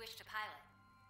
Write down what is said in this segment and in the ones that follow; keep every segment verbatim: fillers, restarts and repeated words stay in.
wish to pilot.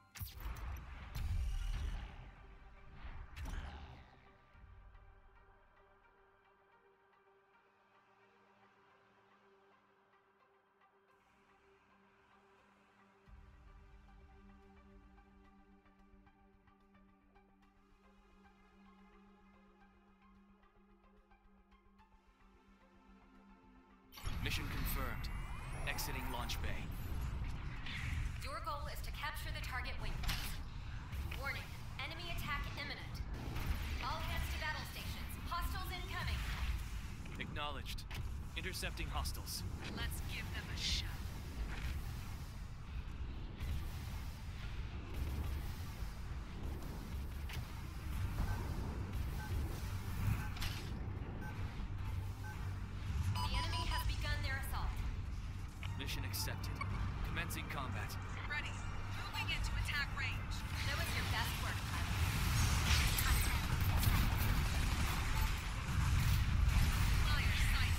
Mission confirmed. Exiting launch bay. Your goal is to capture the target waypoints. Warning, enemy attack imminent. All hands to battle stations. Hostiles incoming. Acknowledged. Intercepting hostiles. Let's give them a shot. The enemy has begun their assault. Mission accepted. Commencing combat. Ready. Moving into attack range. Show us your best work, pilot. Fire sight.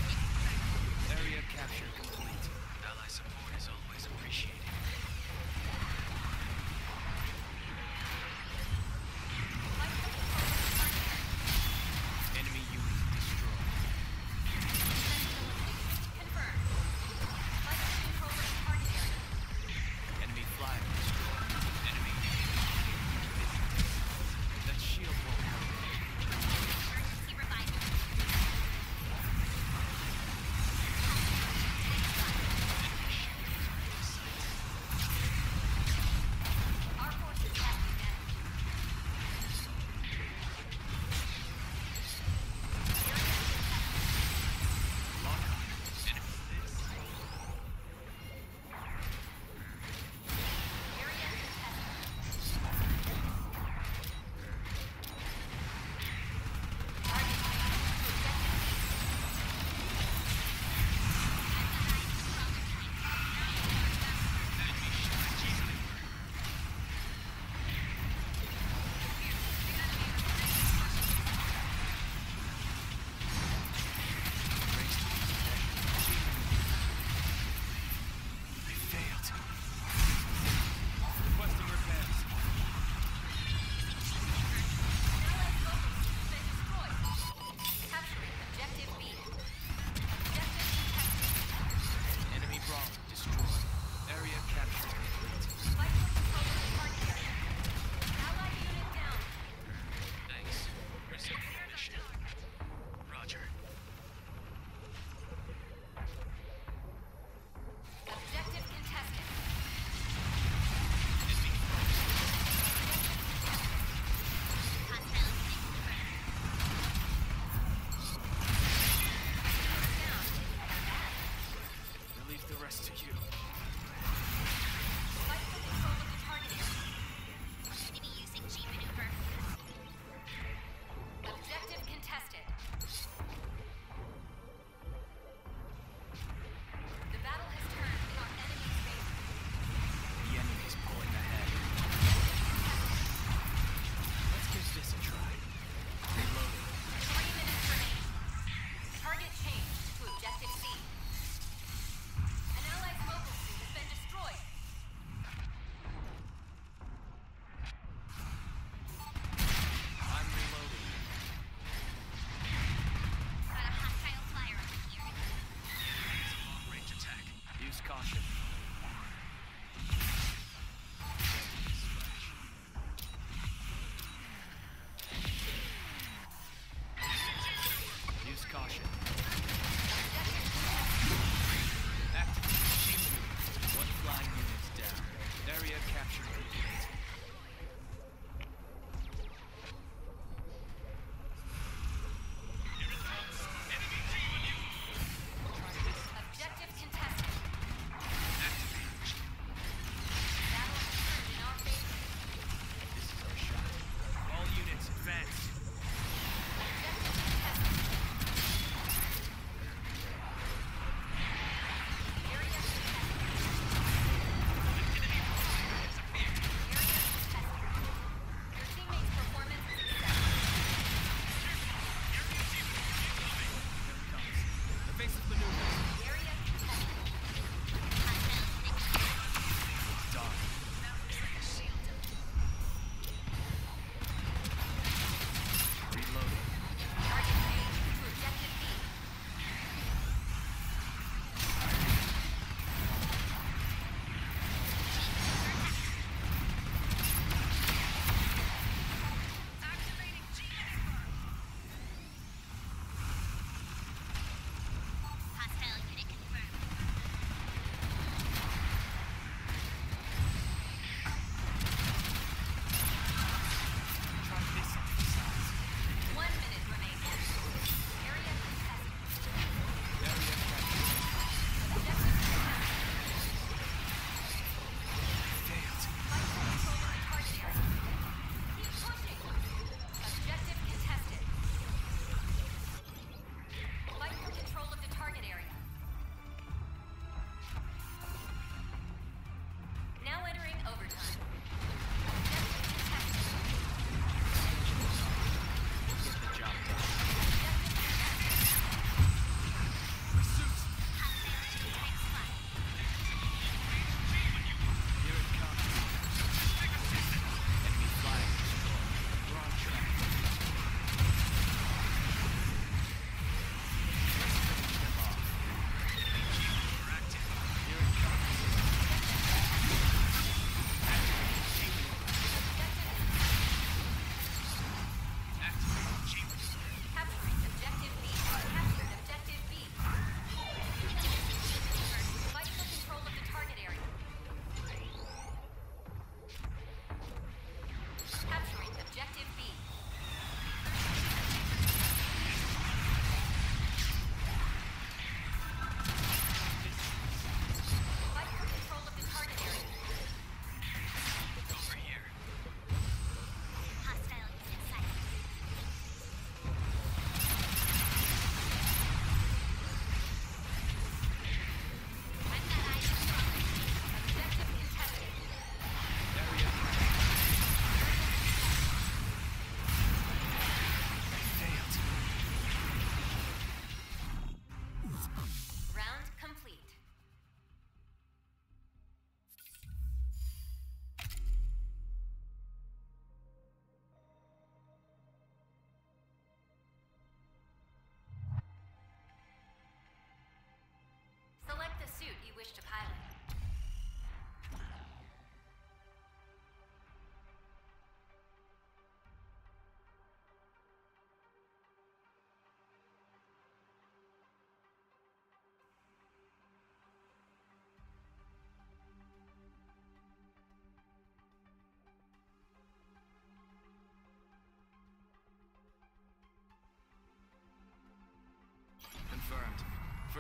Area capture complete. Ally support is always appreciated.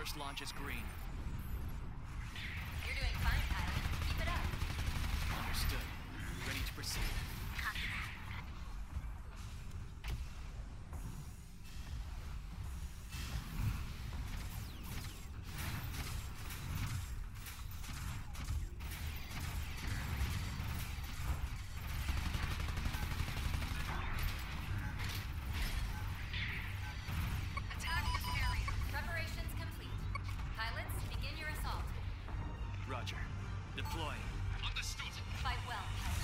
First launch is green. You're doing fine, pilot. Keep it up. Understood. Ready to proceed. Copy that. Attack this area. Preparations complete. Pilots, begin your assault. Roger. Deploying. Understood. Fight well, pilot.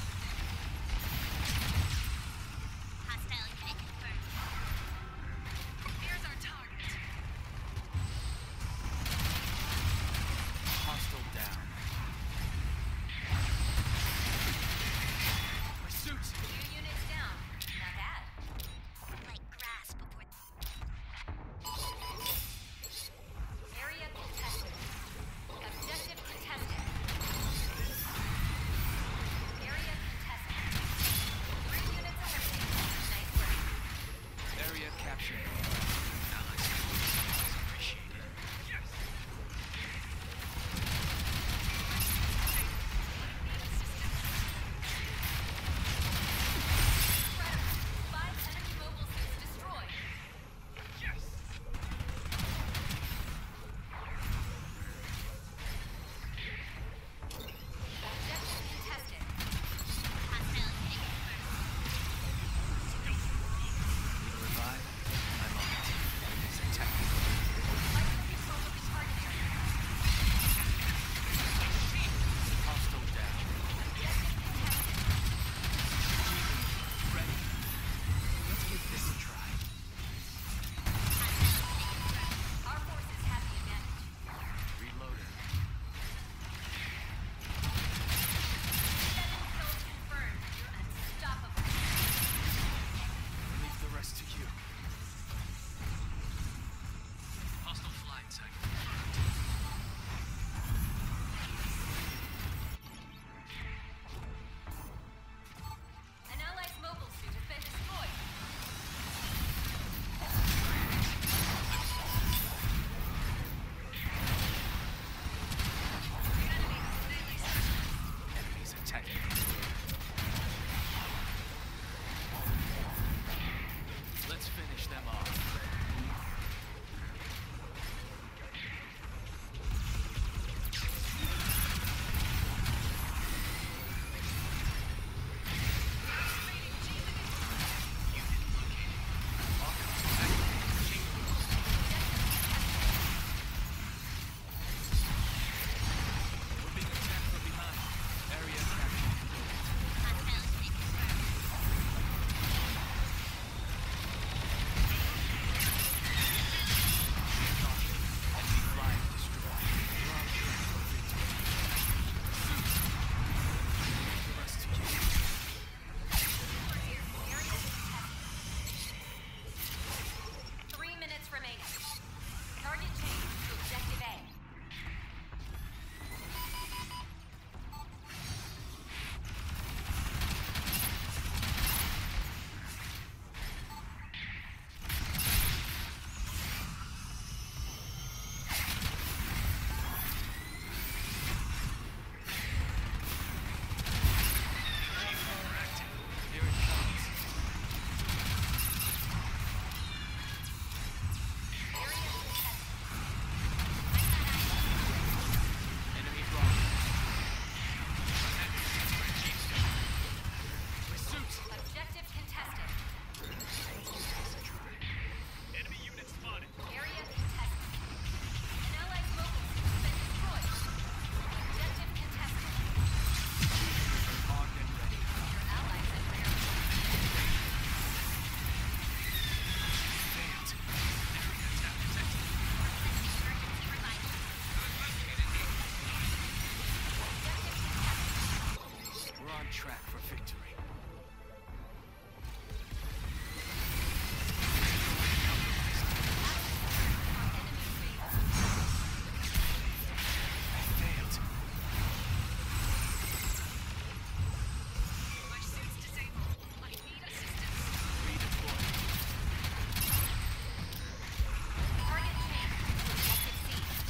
Hostile unit confirmed. Here's our target. Hostile down. Pursuit! Two units down. Not bad. Like grass before. Area contested. Objective contested. Area contested. Three units eliminated. Nice work. Area captured. Allies appreciated. Yes. Incredible. Five enemy mobile suits destroyed. Yes. Objective contested. Hostile unit confirmed. Revive. I'm on it. It's a technical. Vital control of the target area. Hostile down. Objective contested. Ready. Let's give this a try. Our forces have the advantage. Reloading. Seven kills confirmed. You're unstoppable. Leave the rest to you. Hostile flying segment. An allied mobile suit has been destroyed. Enemies attacking. Let's finish them off. We're being attacked from behind. Area captured. Enemy flying destroyed. Launch track for victory. Leave the rest to you. Area contested. Three minutes remaining. Target change to objective A. Here it comes. Area contested. Enemy blocked. Pursuit! Objective contested. Enemy unit spotted. Area contested. An allied mobile suit has been destroyed. Objective contested. Armed and ready. Your allies have rare. Failed. Emergency revival. Objective contested. We're on track for victory. Enemy base. Failed. My suit's disabled. I need assistance. Redeploy. Target change to objective C.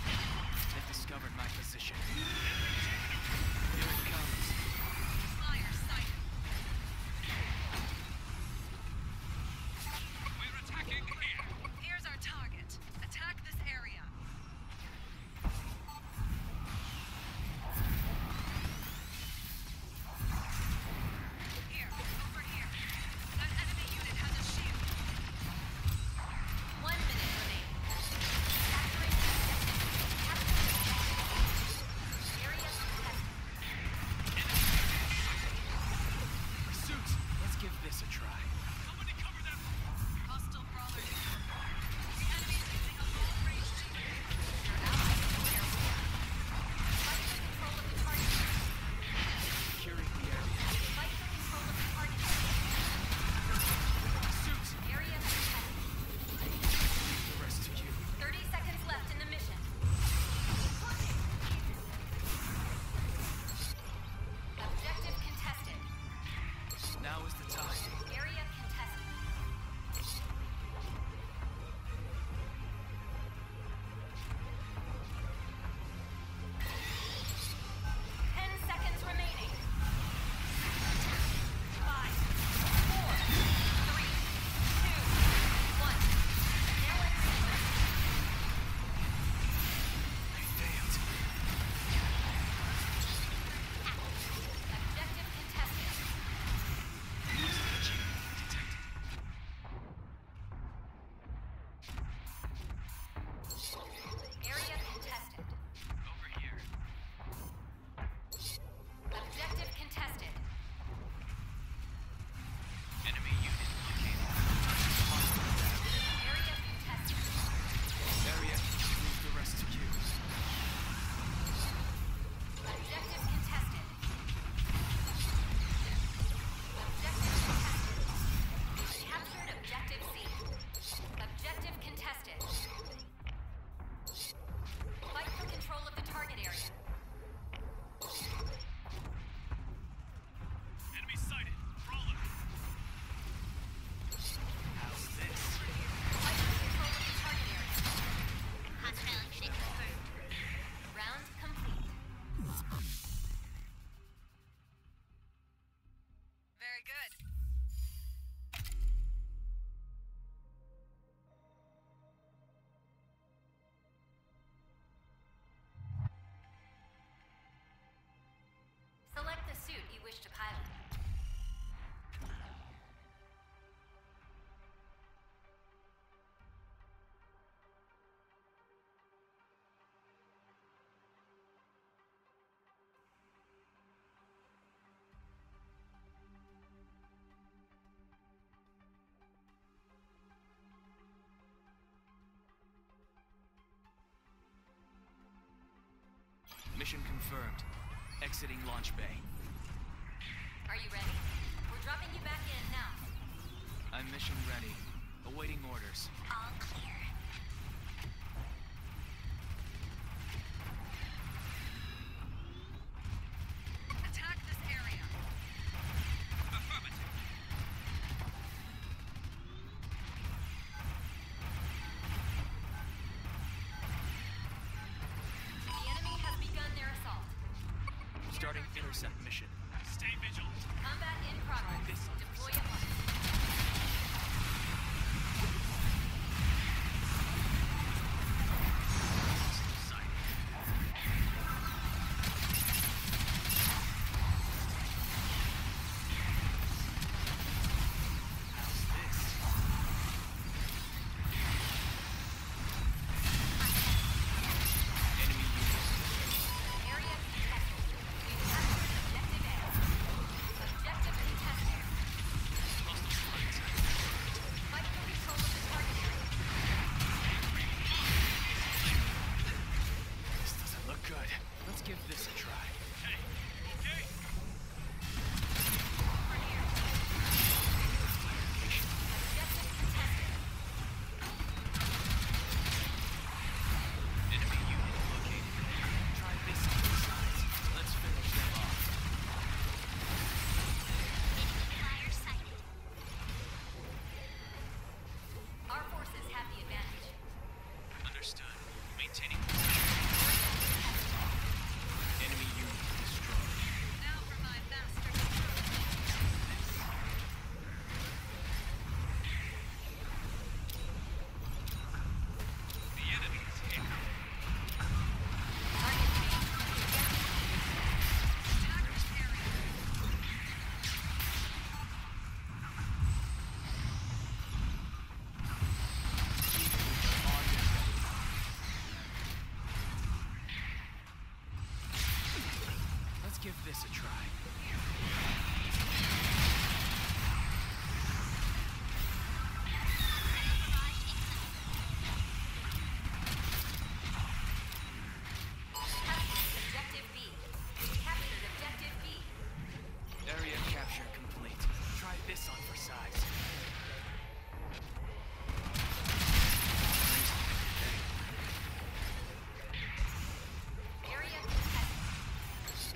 Mission confirmed. Exiting launch bay. Are you ready? We're dropping you back in now. I'm mission ready. Awaiting orders. All clear. Attack this area. Affirmative. The enemy has begun their assault. Starting intercept mission. Stay vigilant. Combat in progress. Deploy at once. How's this? Enemy units. Area contested. We've captured objective A. Objective contested. Hostile flight. Fight for control of the target area. This doesn't look good. Let's give this a try. Hey, okay? Over here. Objective contested. Enemy unit located. Try this on the sides. Let's finish them off. Fire sighted. Our forces have the advantage. Understood. Maintaining position. Enemy unit destroyed. Now for my master control. The enemy is here. Target change. Attack this area. Let's give this a try. Captured objective B. Captured objective B. Area capture complete. Try this on for size. Area contested.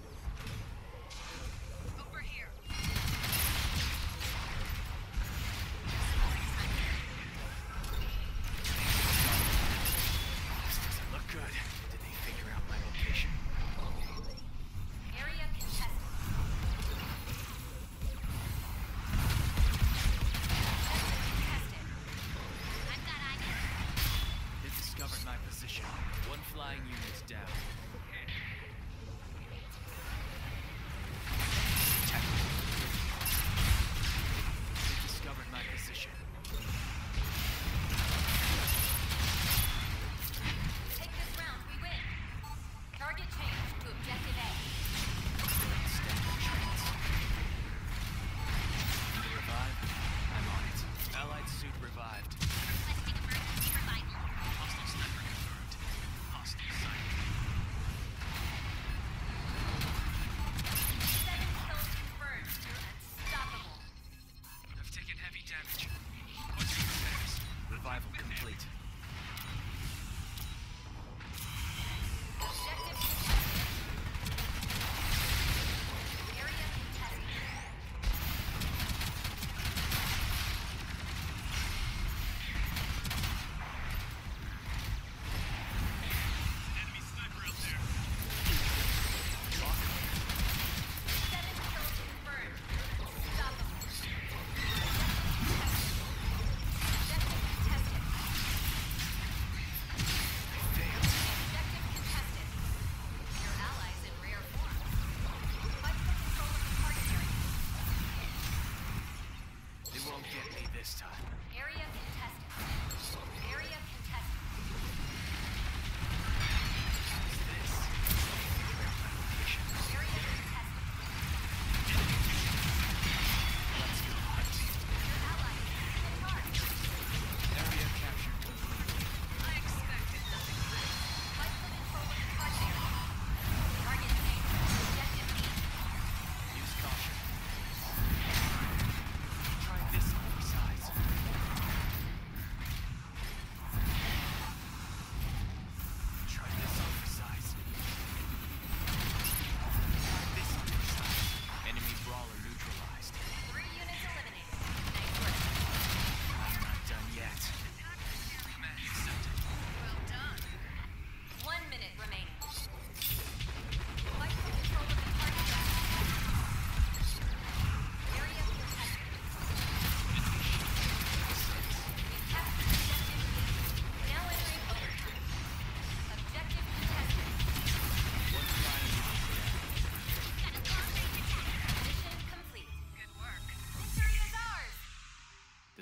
Over here. This doesn't look good. Did they figure out my location? Area contested. Contested. I've got eyes. They've discovered my position. One flying unit's down. They've discovered my position. Take this round, we win. Target change to objective A. Standard traits. Need a revive? I'm on it. Allied suit revived. Requesting emergency revival. Hostile sniper confirmed. Hostile sight. Seven kills confirmed. You're unstoppable. I've taken heavy damage. What's your repairs? Revival complete. Objective contested. Area contested. Enemy sniper out there. Seven kills confirmed. You're unstoppable. Objective contested. Objective contested. Your allies in rare form. Fight for control of the target area. They won't get me this time. Area contested. Area contested. How's this? Figure out my location. Area contested. Let's go hunt. Your allies is hit hard. Area captured complete. I expected nothing less. Fight for control of the target area.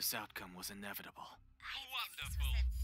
This outcome was inevitable. I Wonderful.